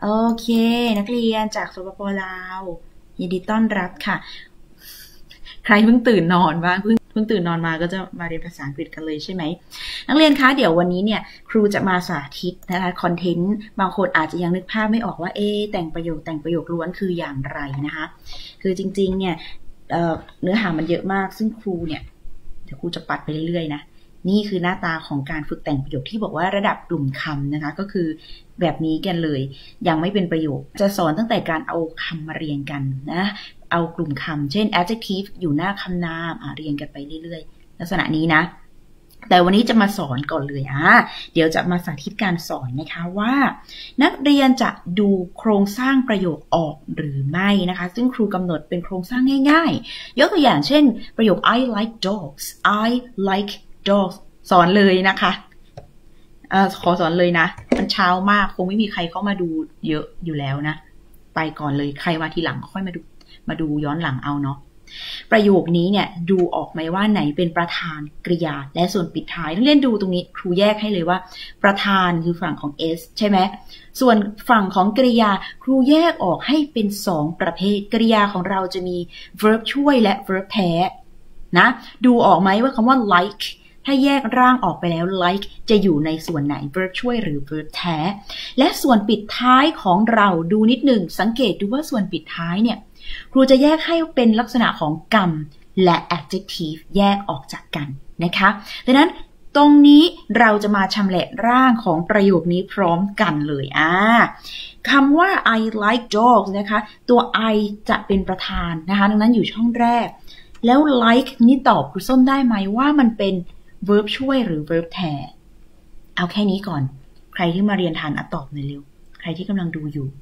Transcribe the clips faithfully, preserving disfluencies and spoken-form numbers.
โอเคนักเรียนจากสปป.ลาวยินดีต้อนรับค่ะใครเพิ่งตื่นนอนบ้างเพิ่งเพิ่งตื่นนอนมาก็จะมาเรียนภาษาอังกฤษกันเลยใช่ไหมนักเรียนคะเดี๋ยววันนี้เนี่ยครูจะมาสาธิตนะคะคอนเทนต์บางคนอาจจะยังนึกภาพไม่ออกว่าเอ๊ะแต่งประโยคแต่งประโยคล้วนคืออย่างไรนะคะคือจริงๆเนี่ยเอ่อเนื้อหามันเยอะมากซึ่งครูเนี่ยเดี๋ยวครูจะปัดไปเรื่อยๆนะนี่คือหน้าตาของการฝึกแต่งประโยคที่บอกว่าระดับกลุ่มคำนะคะก็คือแบบนี้กันเลยยังไม่เป็นประโยคจะสอนตั้งแต่การเอาคำมาเรียงกันนะเอากลุ่มคำเช่น adjective อยู่หน้าคำนามอ่ะเรียงกันไปเรื่อยๆลักษณะนี้นะแต่วันนี้จะมาสอนก่อนเลยอ่ะเดี๋ยวจะมาสาธิตการสอนนะคะว่านักเรียนจะดูโครงสร้างประโยคออกหรือไม่นะคะซึ่งครูกำหนดเป็นโครงสร้างง่ายๆยกตัวอย่างเช่นประโยค I like dogs I like dogs สอนเลยนะคะอ่าขอสอนเลยนะมันเช้ามากคงไม่มีใครเข้ามาดูเยอะอยู่แล้วนะไปก่อนเลยใครมาทีหลังค่อยมาดูมาดูย้อนหลังเอาเนาะประโยคนี้เนี่ยดูออกไหมว่าไหนเป็นประธานกริยาและส่วนปิดท้ายนักเรียนดูตรงนี้ครูแยกให้เลยว่าประธานคือฝั่งของ s ใช่ไหมส่วนฝั่งของกริยาครูแยกออกให้เป็นสองประเภทกริยาของเราจะมี verb ช่วยและ verb แท้นะดูออกไหมว่าคำว่า like ถ้าแยกร่างออกไปแล้ว like จะอยู่ในส่วนไหน verb ช่วยหรือ verb แท้และส่วนปิดท้ายของเราดูนิดหนึ่งสังเกตดูว่าส่วนปิดท้ายเนี่ยครูจะแยกให้เป็นลักษณะของกรรมและ adjective แยกออกจากกันนะคะดังนั้นตรงนี้เราจะมาชำแหละร่างของประโยคนี้พร้อมกันเลยอ่าคำว่า I like dogs นะคะตัว I จะเป็นประธานนะคะดังนั้นอยู่ช่องแรกแล้ว like นี่ตอบครูส้มได้ไหมว่ามันเป็น verb ช่วยหรือ verb แทนเอาแค่นี้ก่อนใครที่มาเรียนทันอ่ะตอบหน่อยเร็วใครที่กำลังดูอยู่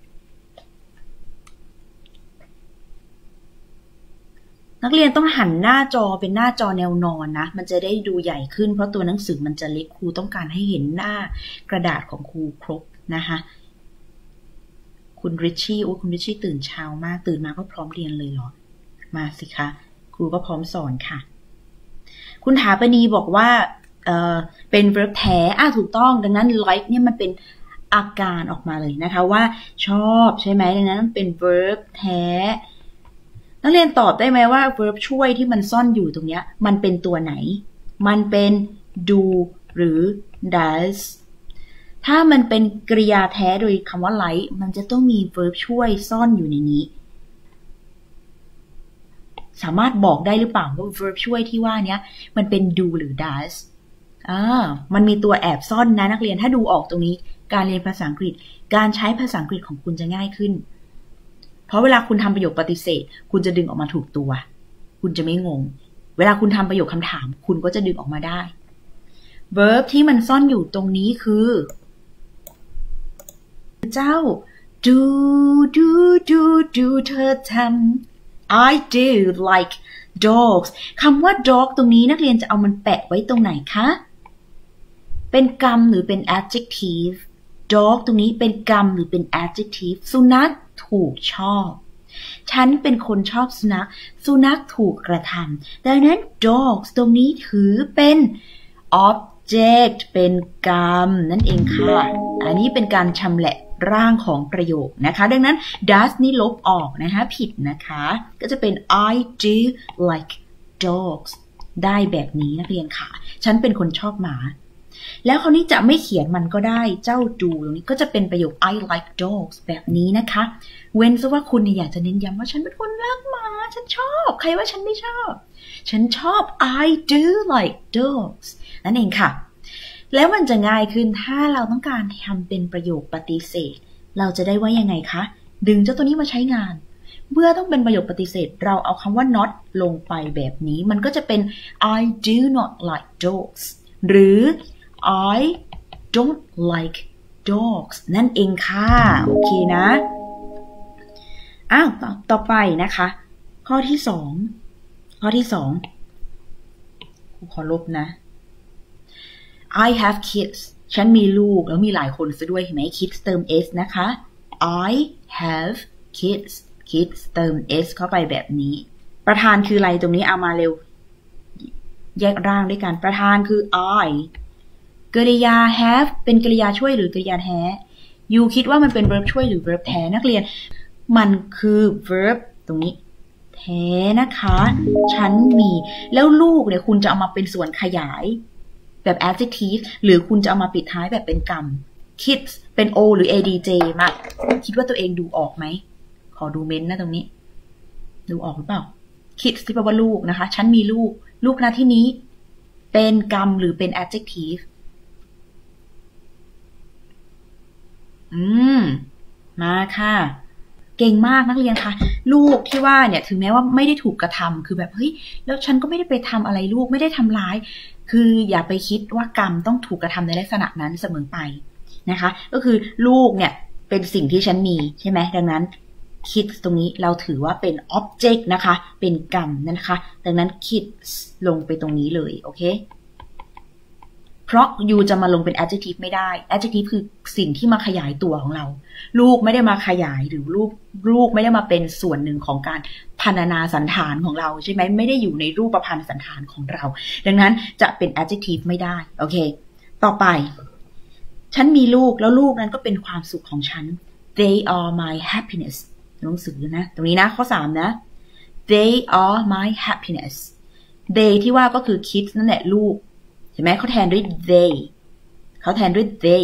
นักเรียนต้องหันหน้าจอเป็นหน้าจอแนวนอนนะมันจะได้ดูใหญ่ขึ้นเพราะตัวหนังสือมันจะเล็กครูต้องการให้เห็นหน้ากระดาษของครูครบนะคะคุณริชชี่โอ้คุณริชชี่ตื่นเช้ามากตื่นมาก็พร้อมเรียนเลยเหรอมาสิคะครูก็พร้อมสอนค่ะคุณถาปณีบอกว่าเอ่อเป็น verb แท้อ่ะถูกต้องดังนั้น like เนี่ยมันเป็นอาการออกมาเลยนะคะว่าชอบใช่ไหมดังนั้นเป็น verb แท้นักเรียนตอบได้ไหมว่า verb ช่วยที่มันซ่อนอยู่ตรงนี้มันเป็นตัวไหนมันเป็น do หรือ does ถ้ามันเป็นกริยาแท้โดยคำว่า like มันจะต้องมี verb ช่วยซ่อนอยู่ในนี้สามารถบอกได้หรือเปล่าว่า verb ช่วยที่ว่านี้มันเป็น do หรือ does อ่ามันมีตัวแอบซ่อนนะนักเรียนถ้าดูออกตรงนี้การเรียนภาษาอังกฤษการใช้ภาษาอังกฤษของคุณจะง่ายขึ้นเพราะเวลาคุณทำประโยคปฏิเสธคุณจะดึงออกมาถูกตัวคุณจะไม่งงเวลาคุณทำประโยคคำถามคุณก็จะดึงออกมาได้ verb ที่มันซ่อนอยู่ตรงนี้คือเจ้า do do do do เธอทำ I do like dogs คำว่า dog ตรงนี้นักเรียนจะเอามันแปะไว้ตรงไหนคะเป็นกรรมหรือเป็น adjective dog ตรงนี้เป็นกรรมหรือเป็น adjective สุนัขถูกชอบฉันเป็นคนชอบสุนัขสุนัขถูกกระทำดังนั้น dogs ตรงนี้ถือเป็น object เป็นกรรมนั่นเองค่ะอันนี้เป็นการชำแหละร่างของประโยคนะคะดังนั้น does นี่ลบออกนะคะผิดนะคะก็จะเป็น I do like dogs ได้แบบนี้นักเรียนค่ะฉันเป็นคนชอบหมาแล้วคราวนี้จะไม่เขียนมันก็ได้เจ้าดูตรงนี้ก็จะเป็นประโยค I like dogs แบบนี้นะคะเว้นซะว่าคุณอยากจะเน้นย้ำว่าฉันเป็นคนรักหมาฉันชอบใครว่าฉันไม่ชอบฉันชอบ I do like dogs นั่นเองค่ะแล้วมันจะง่ายขึ้นถ้าเราต้องการทำเป็นประโยคปฏิเสธเราจะได้ว่ายังไงคะดึงเจ้าตัวนี้มาใช้งานเมื่อต้องเป็นประโยคปฏิเสธเราเอาคำว่า not ลงไปแบบนี้มันก็จะเป็น I do not like dogs หรือ I don't like dogs นั่นเองค่ะโอเคนะอ้าวต่อต่อไปนะคะข้อที่สองข้อที่สองขอลบนะ I have kids ฉันมีลูกแล้วมีหลายคนซะด้วยเห็นไหม kids เติม s นะคะ I have kids kids เติม s เข้าไปแบบนี้ประธานคืออะไรตรงนี้เอามาเร็วแยกร่างด้วยกันประธานคือ I กริยา have เป็นกริยาช่วยหรือกริยาแท้ยูคิดว่ามันเป็น verb ช่วยหรือ verb แท้นักเรียนมันคือ verb ตรงนี้แท้นะคะฉันมีแล้วลูกเนี่ยคุณจะเอามาเป็นส่วนขยายแบบ adjective หรือคุณจะเอามาปิดท้ายแบบเป็นกรรม kids เป็น o หรือ adj มาคิดว่าตัวเองดูออกไหมขอดูเม้นต์นะตรงนี้ดูออกหรือเปล่า kids ที่แปลว่าลูกนะคะฉันมีลูกลูกนะที่นี้เป็นกรรมหรือเป็น adjective อืมมาค่ะเก่งมากนักเรียนคะลูกที่ว่าเนี่ยถึงแม้ว่าไม่ได้ถูกกระทำคือแบบเฮ้ยแล้วฉันก็ไม่ได้ไปทำอะไรลูกไม่ได้ทำร้ายคืออย่าไปคิดว่ากรรมต้องถูกกระทำในลักษณะนั้นเสมอไปนะคะก็คือลูกเนี่ยเป็นสิ่งที่ฉันมีใช่ไหมดังนั้นคิดตรงนี้เราถือว่าเป็น object นะคะเป็นกรรมนะคะดังนั้นคิดลงไปตรงนี้เลยโอเคเพราะยูจะมาลงเป็น adjective ไม่ได้ adjective คือสิ่งที่มาขยายตัวของเราลูกไม่ได้มาขยายหรือลูกลูกไม่ได้มาเป็นส่วนหนึ่งของการพรรณนาสันฐานของเราใช่ไหมไม่ได้อยู่ในรูปพรรณสันฐานของเราดังนั้นจะเป็น adjective ไม่ได้โอเคต่อไปฉันมีลูกแล้วลูกนั้นก็เป็นความสุขของฉัน they are my happiness หนังสือนะตรงนี้นะข้อสามนะ they are my happiness they ที่ว่าก็คือ kids นั่นแหละลูกเห็นไหมเขาแทนด้วย they เขาแทนด้วย they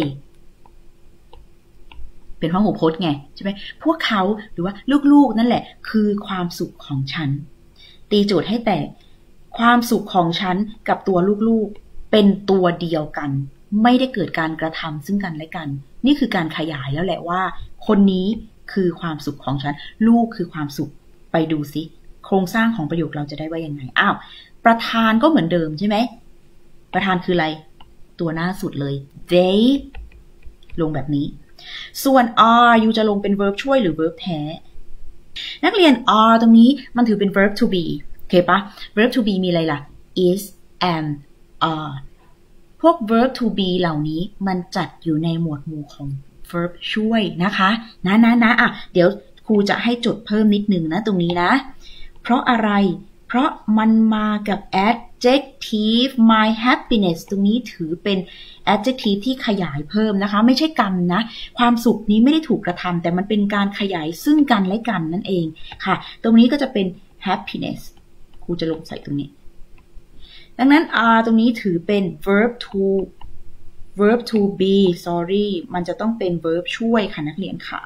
เป็นพหูพจน์ไงใช่ไหมพวกเขาหรือว่าลูกๆนั่นแหละคือความสุขของฉันตีโจทย์ให้แตกความสุขของฉันกับตัวลูกๆเป็นตัวเดียวกันไม่ได้เกิดการกระทำซึ่งกันและกันนี่คือการขยายแล้วแหละว่าคนนี้คือความสุขของฉันลูกคือความสุขไปดูซิโครงสร้างของประโยคเราจะได้ว่ายังไงอ้าวประธานก็เหมือนเดิมใช่ไหมประธานคืออะไรตัวหน้าสุดเลย they ลงแบบนี้ส่วน are ยูจะลงเป็น verb ช่วยหรือ verb แท้นักเรียน are ตรงนี้มันถือเป็น verb to be โอเคปะ verb to be มีอะไรล่ะ is and are พวก verb to be เหล่านี้มันจัดอยู่ในหมวดหมู่ของ verb ช่วยนะคะนะนะนะอ่ะเดี๋ยวครูจะให้จดเพิ่มนิดนึงนะตรงนี้นะเพราะอะไรเพราะมันมากับ adjective my happiness ตรงนี้ถือเป็น adjective ที่ขยายเพิ่มนะคะไม่ใช่กรรมนะความสุขนี้ไม่ได้ถูกกระทำแต่มันเป็นการขยายซึ่งกันและกันนั่นเองค่ะตรงนี้ก็จะเป็น happiness ครูจะลงใส่ตรงนี้ดังนั้น are ตรงนี้ถือเป็น verb to verb to be sorry มันจะต้องเป็น verb ช่วยค่ะนักเรียนค่ะ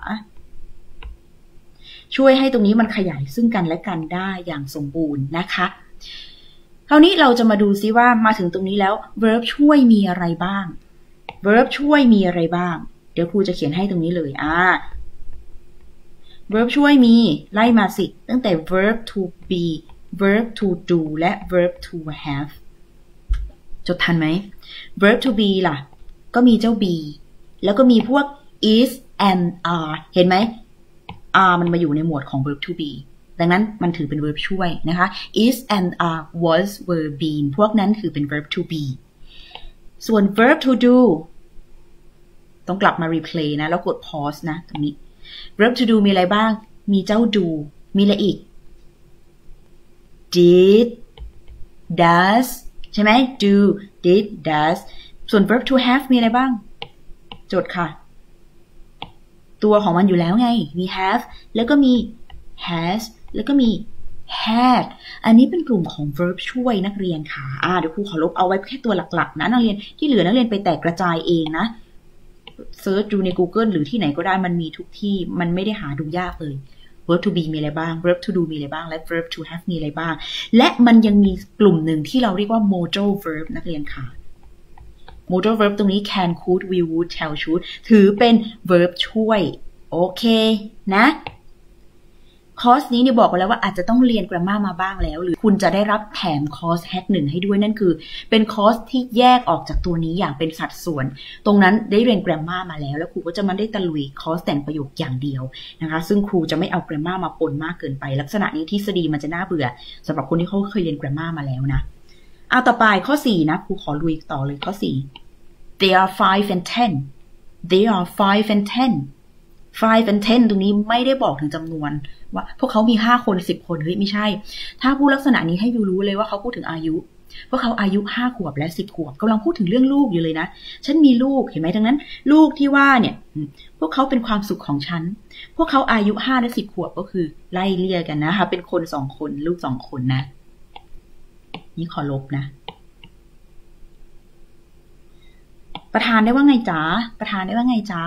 ช่วยให้ตรงนี้มันขยายซึ่งกันและกันได้อย่างสมบูรณ์นะคะคราวนี้เราจะมาดูซิว่ามาถึงตรงนี้แล้ว verb ช่วยมีอะไรบ้าง verb ช่วยมีอะไรบ้างเดี๋ยวครูจะเขียนให้ตรงนี้เลยอ่า verb ช่วยมีไล่มาสิตั้งแต่ verb to be verb to do และ verb to have จดทันไหม verb to be ล่ะก็มีเจ้า be แล้วก็มีพวก is and are เห็นไหมare มันมาอยู่ในหมวดของ verb to be ดังนั้นมันถือเป็น verb ช่วยนะคะ is and are was were been พวกนั้นถือเป็น verb to be ส่วน verb to do ต้องกลับมา replay นะแล้วกด pause นะตรงนี้ verb to do มีอะไรบ้างมีเจ้า do มีอะไรอีก did does ใช่ไหม do did does ส่วน verb to have มีอะไรบ้างจดค่ะตัวของมันอยู่แล้วไงมี have แล้วก็มี has แล้วก็มี had อันนี้เป็นกลุ่มของ verb ช่วยนักเรียนค่ะอ่าเดี๋ยวครูขอลบเอาไว้แค่ตัวหลักๆนะนักเรียนที่เหลือนักเรียนไปแตกกระจายเองนะเซิร์ชดูใน Google หรือที่ไหนก็ได้มันมีทุกที่มันไม่ได้หาดูยากเลย verb to be มีอะไรบ้าง verb to do มีอะไรบ้างและ verb to have มีอะไรบ้างและมันยังมีกลุ่มหนึ่งที่เราเรียกว่า modal verb นักเรียนค่ะmodal verb ตรงนี้ can could will would tell should ถือเป็น verb ช่วยโอเคนะคอร์สนี้เนี่ยบอกไว้แล้วว่าอาจจะต้องเรียน grammar มาบ้างแล้วหรือคุณจะได้รับแถมคอร์ส hack หนึ่งให้ด้วยนั่นคือเป็นคอร์สที่แยกออกจากตัวนี้อย่างเป็นสัดส่วนตรงนั้นได้เรียน grammar มาแล้วแล้วครูก็จะมาได้ตะลุยคอร์สแต่งประโยคอย่างเดียวนะคะซึ่งครูจะไม่เอา grammar มาปนมากเกินไปลักษณะนี้ทฤษฎีมันจะน่าเบื่อสำหรับคนที่เขาเคยเรียน grammar มาแล้วนะเอาต่อไปข้อสี่นะครูขอลุยต่อเลยข้อสี่They are five and ten. They are five and ten. five and ten ตรงนี้ไม่ได้บอกถึงจำนวนว่าพวกเขามีห้าคนสิบคนเฮ้ยไม่ใช่ถ้าพูดลักษณะนี้ให้ยูรู้เลยว่าเขาพูดถึงอายุพวกเขาอายุห้าขวบและสิบขวบกำลังพูดถึงเรื่องลูกอยู่เลยนะฉันมีลูกเห็นไหมดังนั้นลูกที่ว่าเนี่ยพวกเขาเป็นความสุขของฉันพวกเขาอายุห้าและสิบขวบก็คือไล่เลี่ยกันนะคะเป็นคนสองคนลูกสองคนนะนี่ขอลบนะประธานได้ว่าไงจ๊ะประธานได้ว่าไงจ๊ะ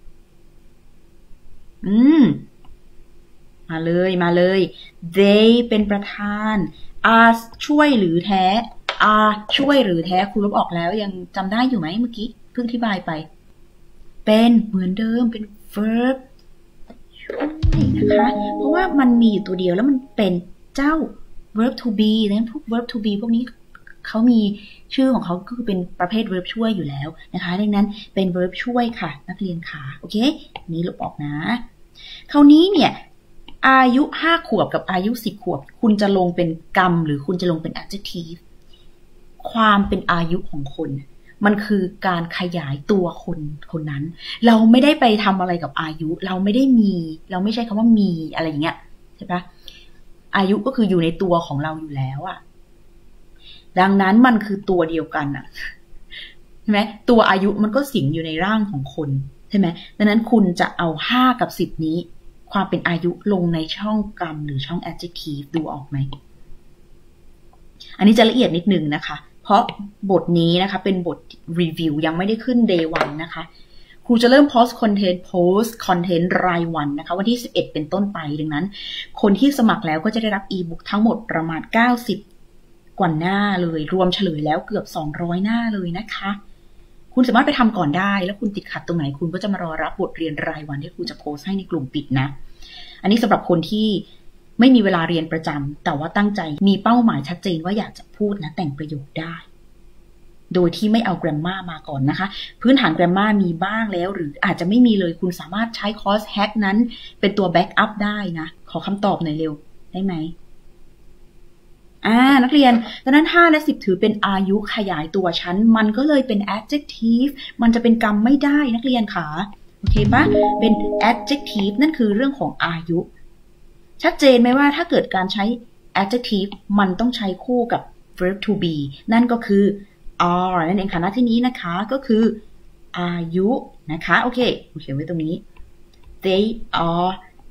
อืมมาเลยมาเลย they เป็นประธาน are ช่วยหรือแท้ are ช่วยหรือแท้ครูลบออกแล้วยังจำได้อยู่ไหมเมื่อกี้เพิ่งอธิบายไปเป็นเหมือนเดิมเป็น verb ช่วยนะคะเพราะว่ามันมีอยู่ตัวเดียวแล้วมันเป็นเจ้า verb to be นั้นพวก verb to be พวกนี้เขามีชื่อของเขาก็คือเป็นประเภท verb ช่วยอยู่แล้วนะคะดังนั้นเป็น verb ช่วยค่ะนักเรียนค่ะโอเคนี้ลบออกนะคราวนี้เนี่ยอายุห้าขวบกับอายุสิบขวบคุณจะลงเป็นกรรมหรือคุณจะลงเป็น adjective ความเป็นอายุของคนมันคือการขยายตัวคนคนนั้นเราไม่ได้ไปทำอะไรกับอายุเราไม่ได้มีเราไม่ใช่คำว่ามีอะไรอย่างเงี้ยใช่ปะอายุก็คืออยู่ในตัวของเราอยู่แล้วอะดังนั้นมันคือตัวเดียวกันอะใช่ไหมตัวอายุมันก็สิงอยู่ในร่างของคนใช่ไหมดังนั้นคุณจะเอาห้ากับสิบนี้ความเป็นอายุลงในช่องกรรมหรือช่อง adjective ดูออกไหมอันนี้จะละเอียดนิดนึงนะคะเพราะบทนี้นะคะเป็นบทรีวิวยังไม่ได้ขึ้น day วันนะคะครูจะเริ่ม post content post content รายวันนะคะวันที่สิบเอ็ดเป็นต้นไปดังนั้นคนที่สมัครแล้วก็จะได้รับ e-book ทั้งหมดประมาณเก้าสิบกว่าหน้าเลยรวมเฉลยแล้วเกือบสองร้อยหน้าเลยนะคะคุณสามารถไปทำก่อนได้แล้วคุณติดขัดตรงไหนคุณก็จะมารอรับบทเรียนรายวันที่ครูจะโพสต์ให้ในกลุ่มปิดนะอันนี้สำหรับคนที่ไม่มีเวลาเรียนประจำแต่ว่าตั้งใจมีเป้าหมายชัดเจนว่าอยากจะพูดและแต่งประโยคได้โดยที่ไม่เอา grammar มาก่อนนะคะพื้นฐาน grammar มีบ้างแล้วหรืออาจจะไม่มีเลยคุณสามารถใช้คอร์ส hack นั้นเป็นตัว backup ได้นะขอคำตอบหน่อยเร็วได้ไหมอ่านักเรียนดังนั้นห้าและสิบถือเป็นอายุขยายตัวชั้นมันก็เลยเป็น adjective มันจะเป็นกรรมไม่ได้นักเรียนค่ะโอเคปะเป็น adjective นั่นคือเรื่องของอายุชัดเจนไหมว่าถ้าเกิดการใช้ adjective มันต้องใช้คู่กับ verb to be นั่นก็คือ are นั่นเองค่ะณที่นี้นะคะก็คืออายุนะคะโอเคผมเขียนไว้ตรงนี้ they are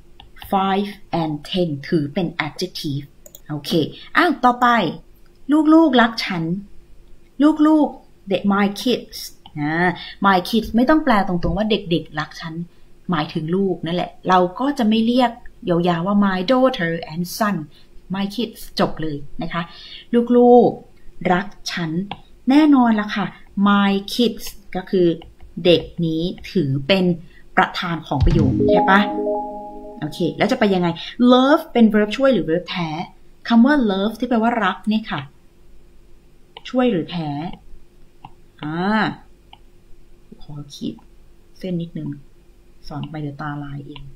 five and ten ถือเป็น adjectiveโอเคอ้าวต่อไปลูกๆรักฉันลูกๆเด็ก my kids นะ my kids ไม่ต้องแปลตรงๆว่าเด็กๆรักฉันหมายถึงลูกนั่นแหละเราก็จะไม่เรียกยาวๆว่า my daughter and son my kids จบเลยนะคะลูกๆรักฉันแน่นอนละค่ะ my kids ก็คือเด็กนี้ถือเป็นประธานของประโยคใช่ปะโอเคแล้วจะไปยังไง love เป็น verb ช่วยหรือ verb แท้คำว่า love ที่แปลว่ารักเนี่ยค่ะช่วยหรือแท้อ่าขอขีดเส้นนิดนึงสอนไปเดี๋ยวตาลายเอง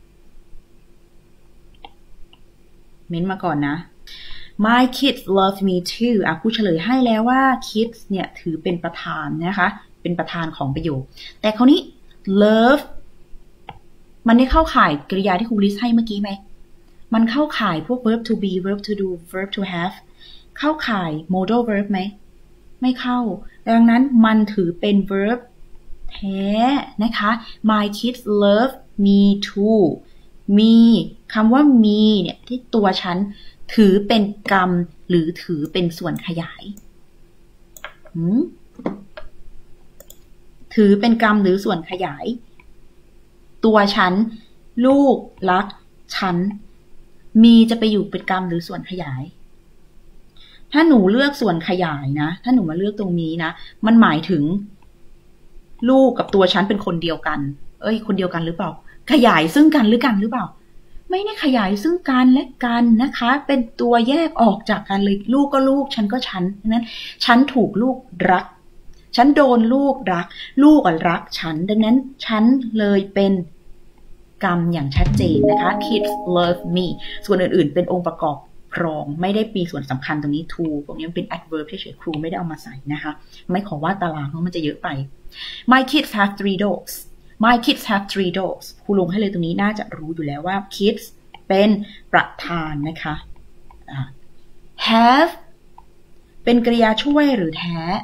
เม้นมาก่อนนะ my kids love me too อ่ะครูเฉลยให้แล้วว่า kids เนี่ยถือเป็นประธานนะคะเป็นประธานของประโยคแต่คราวนี้ love มันได้เข้าข่ายกริยาที่ครูลิสต์ให้เมื่อกี้ไหมมันเข้าข่ายพวก verb to be verb to do verb to have เข้าข่าย modal verb ไหมไม่เข้าดังนั้นมันถือเป็น verb แท้นะคะ my kids love me too มีคำว่ามีเนี่ยที่ตัวฉันถือเป็นกรรมหรือถือเป็นส่วนขยายถือเป็นกรรมหรือส่วนขยายตัวฉันลูกรักฉันมีจะไปอยู่เป็นกรรมหรือส่วนขยายถ้าหนูเลือกส่วนขยายนะถ้าหนูมาเลือกตรงนี้นะมันหมายถึงลูกกับตัวฉันเป็นคนเดียวกันเอ้ยคนเดียวกันหรือเปล่าขยายซึ่งกันหรือกันหรือเปล่าไม่ได้ขยายซึ่งกันและกันนะคะเป็นตัวแยกออกจากกันเลยลูกก็ลูกฉันก็ฉันนั้นฉันถูกลูกรักฉันโดนลูกรักลูกรักฉันดังนั้นฉันเลยเป็นกรรมอย่างชัดเจนนะคะ kids love me ส่วนอื่นๆเป็นองค์ประกอบรองไม่ได้มีส่วนสำคัญตรงนี้ to พวกนี้เป็น adverb เฉยๆครูไม่ได้เอามาใส่นะคะไม่ขอว่าตารางเพราะมันจะเยอะไป my kids have three dogs my kids have three dogs ครูลงให้เลยตรงนี้น่าจะรู้อยู่แล้วว่า kids เป็นประธานนะคะ have เป็นกริยาช่วยหรือแท้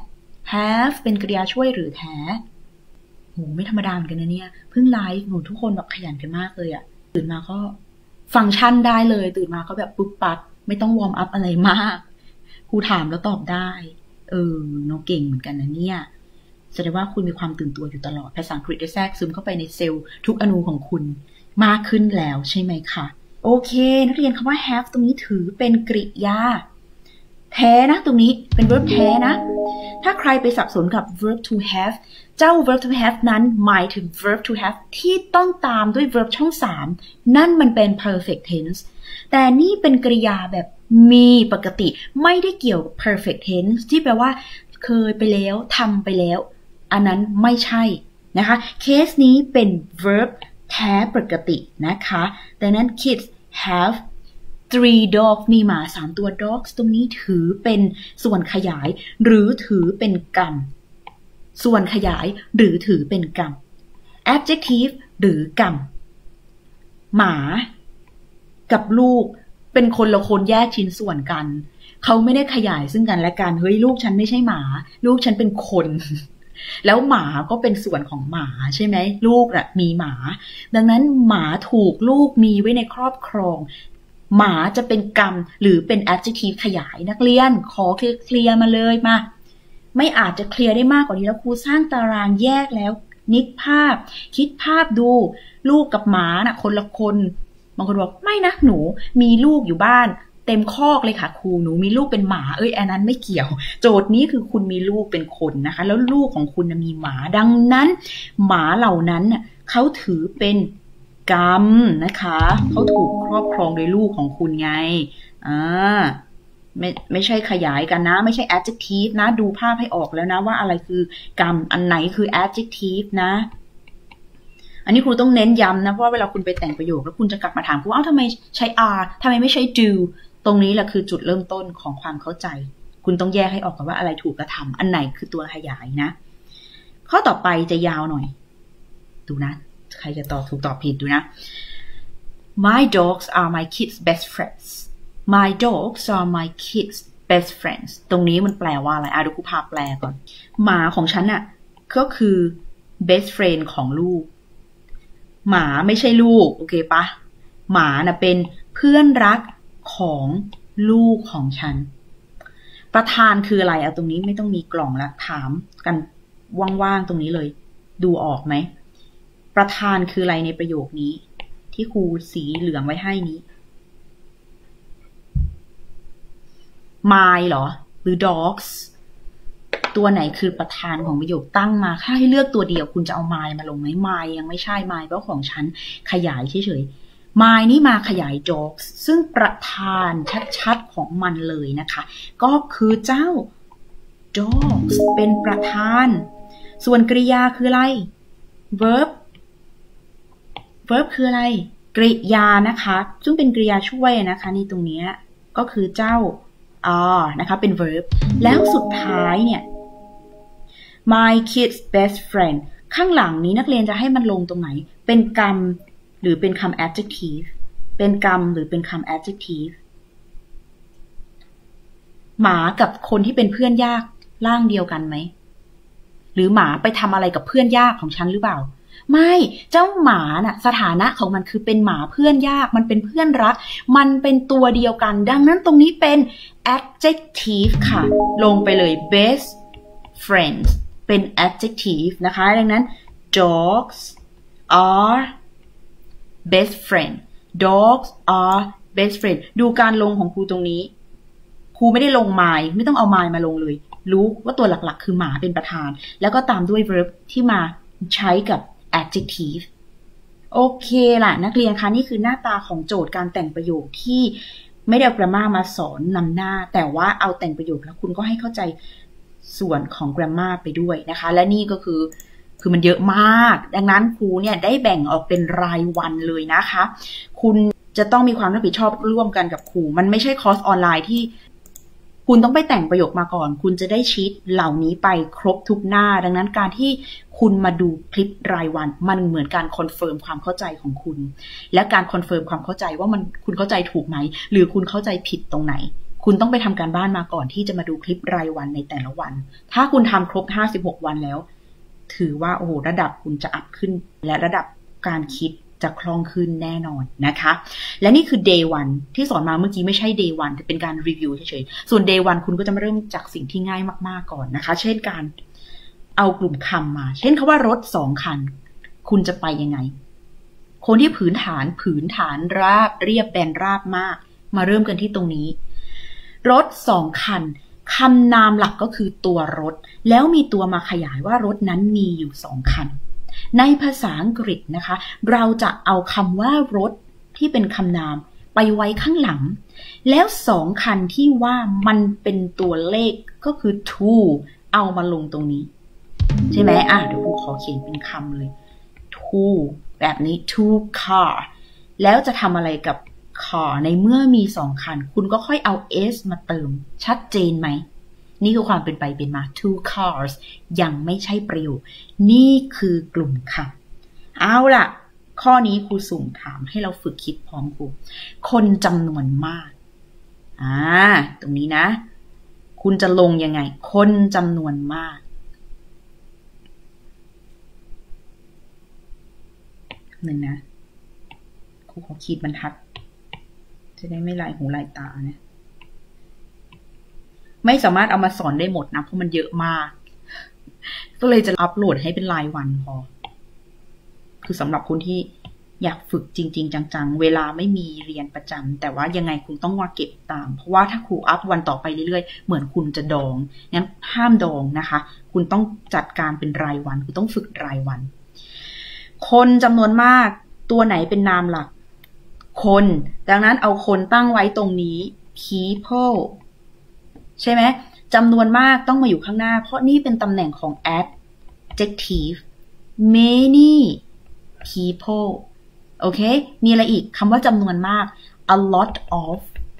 have เป็นกริยาช่วยหรือแท้โหไม่ธรรมดาเหมือนกันนะเนี่ยเพิ่งไลฟ์หนูทุกคนแบบขยันกันมากเลยอะตื่นมาก็ฟังก์ชันได้เลยตื่นมาก็แบบปุ๊บปั๊บไม่ต้องวอร์มอัพอะไรมากครูถามแล้วตอบได้เออน้องเก่งเหมือนกันนะเนี่ยแสดงว่าคุณมีความตื่นตัวอยู่ตลอดภาษาอังกฤษได้แทรกซึมเข้าไปในเซลล์ทุกอนูของคุณมากขึ้นแล้วใช่ไหมคะโอเคนักเรียนคำว่า have ตรงนี้ถือเป็นกริยาแท้นะตรงนี้เป็น verb แท้นะถ้าใครไปสับสนกับ verb to have เจ้า verb to have นั้นหมายถึง verb to have ที่ต้องตามด้วย verb ช่องสามนั่นมันเป็น perfect tense แต่นี่เป็นกริยาแบบมีปกติไม่ได้เกี่ยวกับ perfect tense ที่แปลว่าเคยไปแล้วทำไปแล้วอันนั้นไม่ใช่นะคะเคสนี้เป็น verb แท้ปกตินะคะดังนั้น kids have three dogs มีหมาสามตัว dogs ตรงนี้ถือเป็นส่วนขยายหรือถือเป็นกรรมส่วนขยายหรือถือเป็นกรรม adjective หรือกรรมหมากับลูกเป็นคนละคนแยกชิ้นส่วนกันเขาไม่ได้ขยายซึ่งกันและกันเฮ้ยลูกฉันไม่ใช่หมาลูกฉันเป็นคนแล้วหมาก็เป็นส่วนของหมาใช่ไหมลูกอะมีหมาดังนั้นหมาถูกลูกมีไว้ในครอบครองหมาจะเป็นกรรมหรือเป็น adjective ขยายนักเรียนขอเคลียร์มาเลยมาไม่อาจจะเคลียร์ได้มากกว่านี้แล้วครูสร้างตารางแยกแล้วนึกภาพคิดภาพดูลูกกับหมาน่ะคนละคนบางคนบอกไม่นะหนูมีลูกอยู่บ้านเต็มคอกเลยค่ะครูหนูมีลูกเป็นหมาเอ้ยอันนั้นไม่เกี่ยวโจทย์นี้คือคุณมีลูกเป็นคนนะคะแล้วลูกของคุณมีหมาดังนั้นหมาเหล่านั้นน่ะเขาถือเป็นกรรมนะคะเขาถูกครอบครองโดยลูกของคุณไงอ่าไม่ไม่ใช่ขยายกันนะไม่ใช่ adjective นะดูภาพให้ออกแล้วนะว่าอะไรคือกรรมอันไหนคือ adjective นะอันนี้ครูต้องเน้นย้ำนะเพราะว่าเวลาคุณไปแต่งประโยคแล้วคุณจะกลับมาถามครูเอ้าทำไมใช้ are ทำไมไม่ใช้ do ตรงนี้แหละคือจุดเริ่มต้นของความเข้าใจคุณต้องแยกให้ออกกันว่าอะไรถูกกระทำอันไหนคือตัวขยายนะข้อต่อไปจะยาวหน่อยดูนะใครจะตอบถูกตอบผิดดูนะ My dogs are my kids' best friends My dogs are my kids' best friends ตรงนี้มันแปลว่าอะไรอ่ะเดี๋ยวครูพาแปลก่อนหมาของฉันน่ะก็คือ best friend ของลูกหมาไม่ใช่ลูกโอเคปะหมาน่ะเป็นเพื่อนรักของลูกของฉันประธานคืออะไรเอาตรงนี้ไม่ต้องมีกล่องละถามกันว่างๆตรงนี้เลยดูออกไหมประธานคืออะไรในประโยคนี้ที่ครูสีเหลืองไว้ให้นี้ my เหรอหรือ dogs ตัวไหนคือประธานของประโยคตั้งมาถ้าให้เลือกตัวเดียวคุณจะเอา my มาลงไหม my ยังไม่ใช่ my ก็ของฉันขยายเฉยๆ my นี่มาขยาย dogs ซึ่งประธานชัดๆของมันเลยนะคะก็คือเจ้า dogs เป็นประธานส่วนกริยาคืออะไร verb verb คืออะไรกริยานะคะซึ่งเป็นกริยาช่วยนะคะนี่ตรงนี้ก็คือเจ้า are นะคะเป็น verb แล้วสุดท้ายเนี่ย my kids best friend ข้างหลังนี้นักเรียนจะให้มันลงตรงไหนเป็นกรรมหรือเป็นคำ adjective เป็นกรรมหรือเป็นคำ adjective หมากับคนที่เป็นเพื่อนยากร่างเดียวกันไหมหรือหมาไปทำอะไรกับเพื่อนยากของฉันหรือเปล่าไม่เจ้าหมาน่ะสถานะของมันคือเป็นหมาเพื่อนยากมันเป็นเพื่อนรักมันเป็นตัวเดียวกันดังนั้นตรงนี้เป็น adjective ค่ะลงไปเลย best friends เป็น adjective นะคะดังนั้น dogs are best friend dogs are best friend ดูการลงของครูตรงนี้ครูไม่ได้ลง my ไม่ต้องเอา my มาลงเลยรู้ว่าตัวหลักๆคือหมาเป็นประธานแล้วก็ตามด้วย verb ที่มาใช้กับ adjective โอเคล่ะนักเรียนคะนี่คือหน้าตาของโจทย์การแต่งประโยคที่ไม่ได้เอา grammar มาสอนนำหน้าแต่ว่าเอาแต่งประโยคแล้วคุณก็ให้เข้าใจส่วนของ grammar ไปด้วยนะคะและนี่ก็คือคือมันเยอะมากดังนั้นครูเนี่ยได้แบ่งออกเป็นรายวันเลยนะคะคุณจะต้องมีความรับผิดชอบร่วมกันกับครูมันไม่ใช่คอร์สออนไลน์ที่คุณต้องไปแต่งประโยคมาก่อนคุณจะได้ชีทเหล่านี้ไปครบทุกหน้าดังนั้นการที่คุณมาดูคลิปรายวันมันเหมือนการคอนเฟิร์มความเข้าใจของคุณและการคอนเฟิร์มความเข้าใจว่ามันคุณเข้าใจถูกไหมหรือคุณเข้าใจผิดตรงไหนคุณต้องไปทำการบ้านมาก่อนที่จะมาดูคลิปรายวันในแต่ละวันถ้าคุณทำครบห้าสิบหกวันแล้วถือว่าโอ้โหระดับคุณจะอัพขึ้นและระดับการคิดจะคล่องขึ้นแน่นอนนะคะและนี่คือ day one ที่สอนมาเมื่อกี้ไม่ใช่ day one แต่เป็นการรีวิวเฉยๆส่วน day one คุณก็จะมาเริ่มจากสิ่งที่ง่ายมากๆก่อนนะคะเช่นการเอากลุ่มคำมาเช่นคำว่ารถสองคันคุณจะไปยังไงคนที่ผืนฐานผืนฐานราบเรียบแบนราบมากมาเริ่มกันที่ตรงนี้รถสองคันคำนามหลักก็คือตัวรถแล้วมีตัวมาขยายว่ารถนั้นมีอยู่สองคันในภาษาอังกฤษนะคะเราจะเอาคำว่ารถที่เป็นคำนามไปไว้ข้างหลังแล้วสองคันที่ว่ามันเป็นตัวเลขก็คือ two เอามาลงตรงนี้ใช่ไหมอ่ะเดี๋ยวครูขอเขียนเป็นคำเลย two แบบนี้ two car แล้วจะทำอะไรกับ car ในเมื่อมีสองคันคุณก็ค่อยเอา s มาเติมชัดเจนไหมนี่คือความเป็นไปเป็นมา two cars ยังไม่ใช่ประโยคนี่คือกลุ่มคำเอาล่ะข้อนี้ครูสุ่มถามให้เราฝึกคิดพร้อมครูคนจำนวนมากอ่าตรงนี้นะคุณจะลงยังไงคนจำนวนมากหนึ่งนะครูขอขีดบรรทัดจะได้ไม่ลายหูลายตานะไม่สามารถเอามาสอนได้หมดนะเพราะมันเยอะมากก็เลยจะอัปโหลดให้เป็นรายวันพอคือสำหรับคนที่อยากฝึกจริงๆจังๆเวลาไม่มีเรียนประจำแต่ว่ายังไงคุณต้องมาเก็บตามเพราะว่าถ้าครูอัพวันต่อไปเรื่อยๆเหมือนคุณจะดองงั้นห้ามดองนะคะคุณต้องจัดการเป็นรายวันคุณต้องฝึกรายวันคนจำนวนมากตัวไหนเป็นนามหลักคนดังนั้นเอาคนตั้งไว้ตรงนี้ people ใช่ไหมจำนวนมากต้องมาอยู่ข้างหน้าเพราะนี่เป็นตำแหน่งของ adjective many people โอเคมีอะไรอีกคำว่าจำนวนมาก a lot of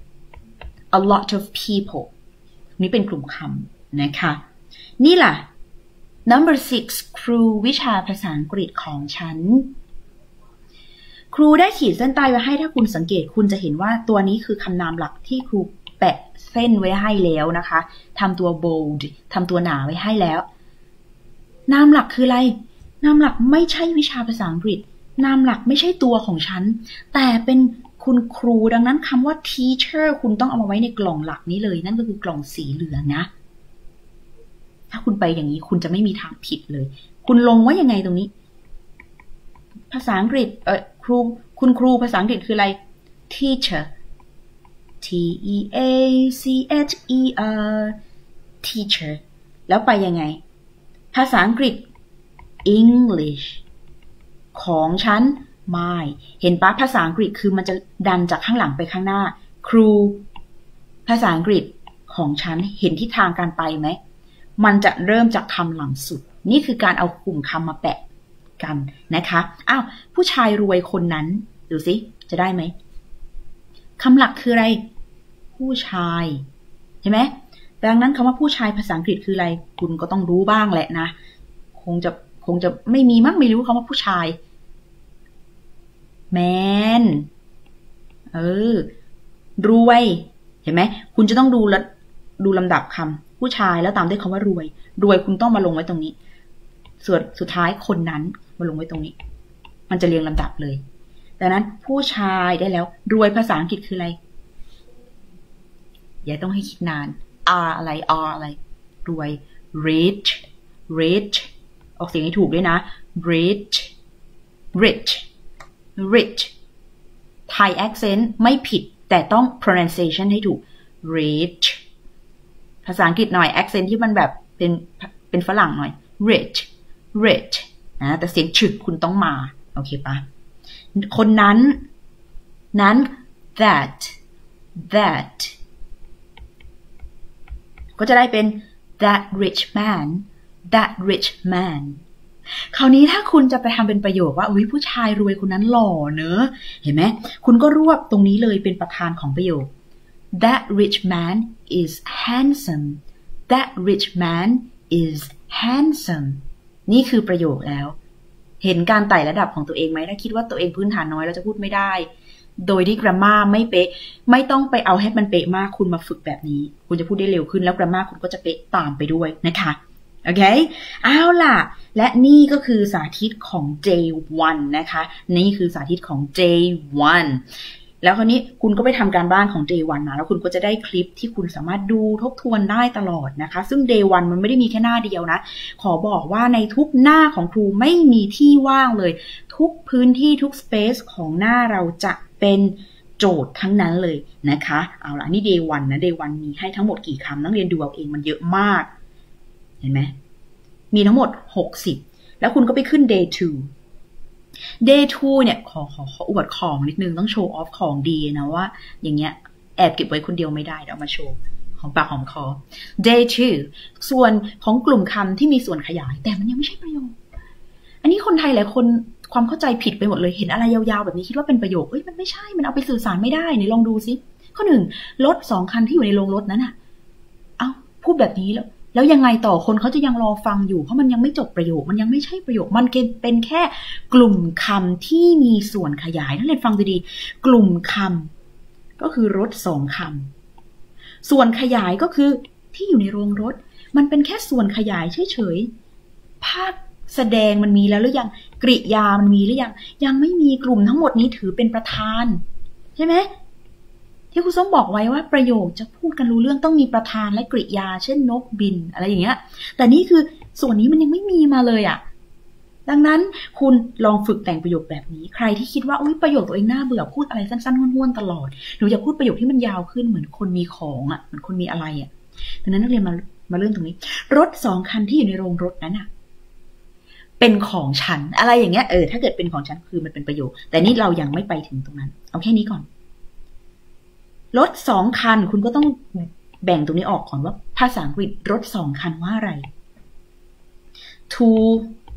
a lot of people นี่เป็นกลุ่มคำนะคะนี่ล่ะ number six ครูวิชาภาษาอังกฤษของฉันครูได้ขีดเส้นใต้ไว้ให้ถ้าคุณสังเกตคุณจะเห็นว่าตัวนี้คือคำนามหลักที่ครูแปะเส้นไว้ให้แล้วนะคะทำตัว bold ทำตัวหนาไว้ให้แล้วนามหลักคืออะไรนามหลักไม่ใช่วิชาภาษาอังกฤษนามหลักไม่ใช่ตัวของฉันแต่เป็นคุณครูดังนั้นคำว่า teacher คุณต้องเอามาไว้ในกล่องหลักนี้เลยนั่นก็คือกล่องสีเหลืองนะถ้าคุณไปอย่างนี้คุณจะไม่มีทางผิดเลยคุณลงว่ายังไงตรงนี้ภาษาอังกฤษเออครูคุณครูภาษาอังกฤษคืออะไร teacher T E A C H E R teacher แล้วไปยังไงภาษาอังกฤษ English ของฉันไม่เห็นปะภาษาอังกฤษคือมันจะดันจากข้างหลังไปข้างหน้าครูภาษาอังกฤษของฉันเห็นทิศทางการไปไหมมันจะเริ่มจากคำหลังสุดนี่คือการเอากลุ่มคำมาแปะกันนะคะอ้าวผู้ชายรวยคนนั้นดูสิจะได้ไหมคำหลักคืออะไรผู้ชายใช่ไหมดังนั้นคำว่าผู้ชายภาษาอังกฤษคืออะไรคุณก็ต้องรู้บ้างแหละนะคงจะคงจะไม่มีมั้งไม่รู้คำว่าผู้ชาย man เออรวยเห็นไหมคุณจะต้องดูละดูลำดับคำผู้ชายแล้วตามด้วยคำว่ารวยรวยคุณต้องมาลงไว้ตรงนี้ส่วนสุดท้ายคนนั้นมาลงไว้ตรงนี้มันจะเรียงลำดับเลยดังนั้นผู้ชายได้แล้วรวยภาษาอังกฤษคืออะไรอย่าต้องให้คิดนาน R อะไร R อะไรรวย rich rich ออกเสียงให้ถูกด้วยนะ rich rich rich Thai accent ไม่ผิดแต่ต้อง pronunciation ให้ถูก rich ภาษาอังกฤษหน่อย accent ที่มันแบบเป็นเป็นฝรั่งหน่อย rich rich นะแต่เสียงฉึกคุณต้องมาโอเคปะคนนั้นนั้น that that ก็จะได้เป็น that rich man that rich man คราวนี้ถ้าคุณจะไปทำเป็นประโยคว่าอุ๊ยผู้ชายรวยคนนั้นหล่อเนอะเห็นไหมคุณก็รวบตรงนี้เลยเป็นประธานของประโยค that rich man is handsome that rich man is handsome นี่คือประโยคแล้วเห็นการไต่ระดับของตัวเองไหมถ้าคิดว่าตัวเองพื้นฐานน้อยเราจะพูดไม่ได้โดยที่ grammar ไม่เป๊ะไม่ต้องไปเอาให้มันเป๊ะมากคุณมาฝึกแบบนี้คุณจะพูดได้เร็วขึ้นแล้ว grammar คุณก็จะเป๊ะตามไปด้วยนะคะโอเคเอาล่ะและนี่ก็คือสาธิตของ เจ วัน นะคะนี่คือสาธิตของ เจ วัน แล้วคราวนี้คุณก็ไปทำการบ้านของ เจ วัน มาแล้วคุณก็จะได้คลิปที่คุณสามารถดูทบทวนได้ตลอดนะคะซึ่ง เดย์ วัน มันไม่ได้มีแค่หน้าเดียวนะขอบอกว่าในทุกหน้าของครูไม่มีที่ว่างเลยทุกพื้นที่ทุก space ของหน้าเราจะเป็นโจทย์ทั้งนั้นเลยนะคะเอาล่ะนี่ เดย์ วัน นะ เดย์ วัน มีให้ทั้งหมดกี่คำนักเรียนดูเอาเองมันเยอะมากเห็นไหมมีทั้งหมดหกสิบแล้วคุณก็ไปขึ้น เดย์ ทู เดย์ ทู เนี่ยขอขอขออวดของนิดนึงต้องโชว์ออฟของดีนะว่าอย่างเงี้ยแอบเก็บไว้คนเดียวไม่ได้เดี๋ยวมาโชว์ของปากของคอ เดย์ ทู ส่วนของกลุ่มคำที่มีส่วนขยายแต่มันยังไม่ใช่ประโยคอันนี้คนไทยหลายคนความเข้าใจผิดไปหมดเลยเห็นอะไรยาวๆแบบนี้คิดว่าเป็นประโยคเอ้ยมันไม่ใช่มันเอาไปสื่อสารไม่ได้เนี่ยลองดูสิข้อหนึ่งรถสองคันที่อยู่ในโรงรถนั้นอะเอ้าพูดแบบนี้แล้วแล้วยังไงต่อคนเขาจะยังรอฟังอยู่เพราะมันยังไม่จบประโยคมันยังไม่ใช่ประโยคมันเป็นแค่กลุ่มคำที่มีส่วนขยายนักเรียนฟังดีๆกลุ่มคำก็คือรถสองคำส่วนขยายก็คือที่อยู่ในโรงรถมันเป็นแค่ส่วนขยายเฉยๆภาคแสดงมันมีแล้วหรือยังกริยามันมีหรือยังยังไม่มีกลุ่มทั้งหมดนี้ถือเป็นประธานใช่ไหมที่ครูส้มบอกไว้ว่าประโยคจะพูดกันรู้เรื่องต้องมีประธานและกริยาเช่นนกบินอะไรอย่างเงี้ยแต่นี่คือส่วนนี้มันยังไม่มีมาเลยอ่ะดังนั้นคุณลองฝึกแต่งประโยคแบบนี้ใครที่คิดว่าอุ๊ยประโยคตัวเองน่าเบื่อพูดอะไรสั้นๆห้วนๆตลอดหนูอยากพูดประโยคที่มันยาวขึ้นเหมือนคนมีของอ่ะเหมือนคนมีอะไรอ่ะดังนั้นนักเรียนมามาเริ่มตรงนี้รถสองคันที่อยู่ในโรงรถนั้นอ่ะเป็นของฉันอะไรอย่างเงี้ยเออถ้าเกิดเป็นของฉันคือมันเป็นประโยคแต่นี่เรายังไม่ไปถึงตรงนั้นเอาแค่นี้ก่อนรถสองคันคุณก็ต้องแบ่งตรงนี้ออกก่อนว่าภาษาอังกฤษรถสองคันว่าอะไร two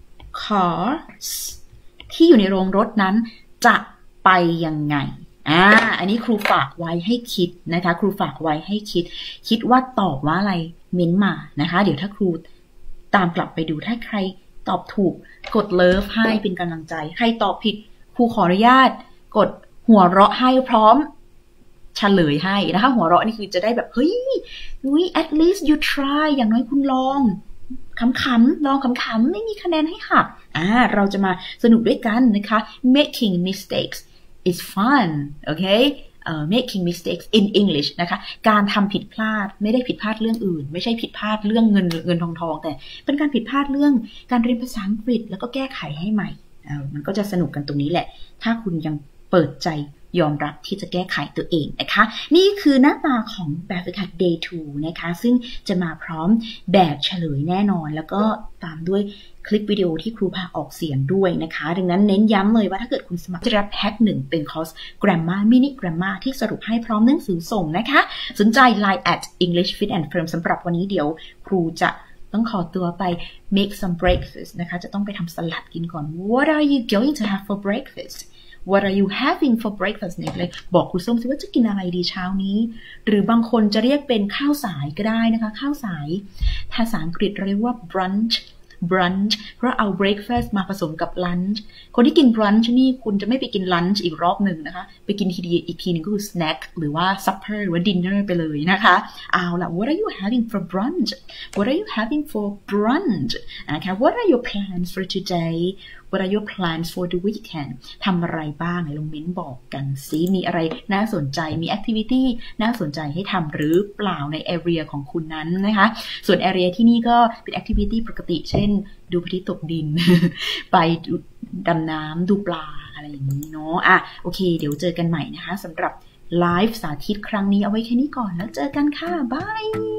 cars ที่อยู่ในโรงรถนั้นจะไปยังไงอ่าอันนี้ครูฝากไว้ให้คิดนะคะครูฝากไว้ให้คิดคิดว่าตอบว่าอะไรเม้นมานะคะเดี๋ยวถ้าครูตามกลับไปดูถ้าใครตอบถูกกดเลิฟให้เป็นกำลังใจใครตอบผิดครูขออนุญาตกดหัวเราะให้พร้อมเฉลยให้นะคะหัวเราะนี่คือจะได้แบบเฮ้ยอุ้ย at least you try อย่างน้อยคุณลองขำๆลองขำๆไม่มีคะแนนให้หักอ่าเราจะมาสนุกด้วยกันนะคะ making mistakes is fun โอเคเอ่อ making mistakes in English นะคะการทำผิดพลาดไม่ได้ผิดพลาดเรื่องอื่นไม่ใช่ผิดพลาดเรื่องเงินเงินทองทองแต่เป็นการผิดพลาดเรื่องการเรียนภาษาอังกฤษแล้วก็แก้ไขให้ใหม่เออมันก็จะสนุกกันตรงนี้แหละถ้าคุณยังเปิดใจยอมรับที่จะแก้ไขตัวเองนะคะนี่คือหน้าตาของแบบฝึกหัด เดย์ ทู นะคะซึ่งจะมาพร้อมแบบเฉลยแน่นอนแล้วก็ตามด้วยคลิปวิดีโอที่ครูพาออกเสียงด้วยนะคะดังนั้นเน้นย้ำเลยว่าถ้าเกิดคุณสมัครจะรับแพ็คหนึ่งเป็นคอร์ส Grammar Mini Grammar ที่สรุปให้พร้อมหนังสือส่งนะคะสนใจ ไลน์ แอท English Fit and Firm สำหรับวันนี้เดี๋ยวครูจะต้องขอตัวไป make some breakfast นะคะจะต้องไปทำสลัดกินก่อน What are you going to have for breakfast What are you having for breakfast เนี่ยเลยบอกครูส้มสิว่าจะกินอะไรดีเช้านี้หรือบางคนจะเรียกเป็นข้าวสายก็ได้นะคะข้าวสายภาษาอังกฤษเรียกว่า brunch brunch เพราะเอา breakfast มาผสมกับ lunch คนที่กิน brunch นี่คุณจะไม่ไปกิน lunch อีกรอบหนึ่งนะคะไปกินทีเดียวอีกทีหนึ่งก็คือ snack หรือว่า supper หรือว่า dinner ไปเลยนะคะเอาล่ะ What are you having for brunch What are you having for brunch นะคะ What are your plans for today What are your plans for the weekend ทำอะไรบ้างในลงเม้นบอกกันซิมีอะไรน่าสนใจมี activity น่าสนใจให้ทำหรือเปล่าใน area ของคุณนั้นนะคะส่วน area ที่นี่ก็เป็น activity ปกติเช่นดูพระอาทิตย์ตกดิน ไปดำน้ำดูปลาอะไรอย่างนี้เนาะอ่ะโอเคเดี๋ยวเจอกันใหม่นะคะสำหรับไลฟ์สาธิตครั้งนี้เอาไว้แค่นี้ก่อนแล้วเจอกันค่ะบาย